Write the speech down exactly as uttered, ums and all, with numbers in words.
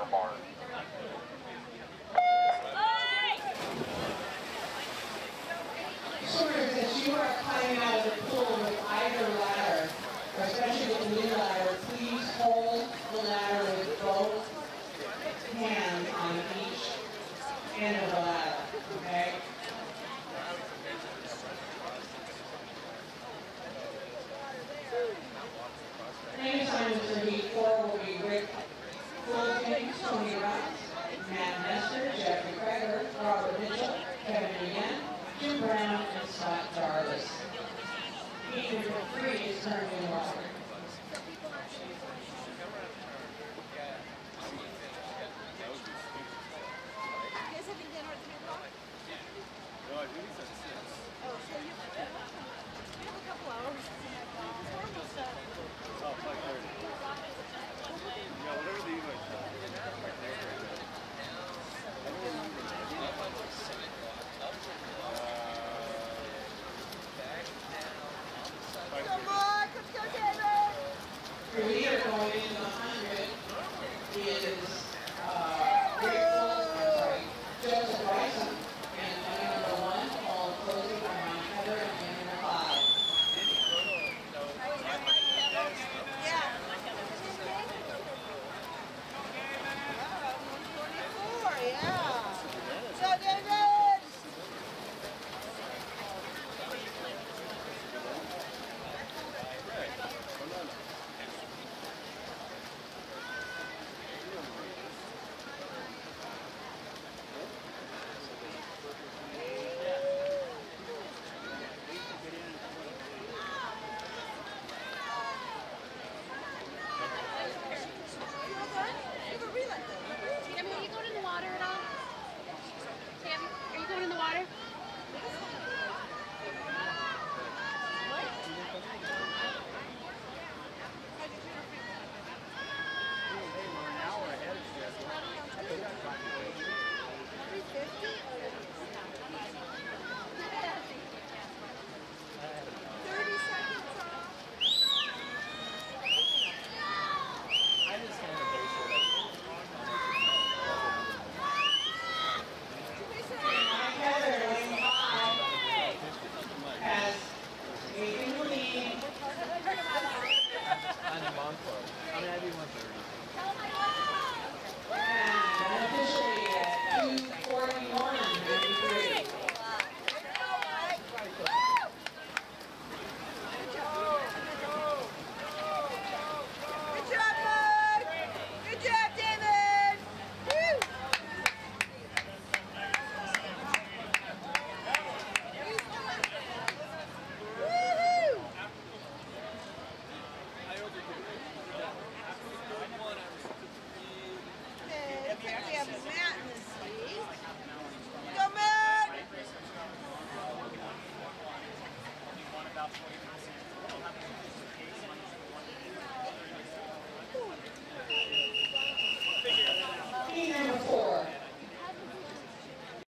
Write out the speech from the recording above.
Bear Barn. Swimmers, if you are climbing out of the pool with either ladder, or especially with the new ladder, please hold the ladder with both hands on each end of the ladder, okay? Main assignments for heat four will be Rick Fulton, Tony Ross, Matt Nestor, Jeffrey Kreger, Robert Mitchell, Kevin Yen, Jim Brown, and Scott Jarvis. Heat number three is currently in water.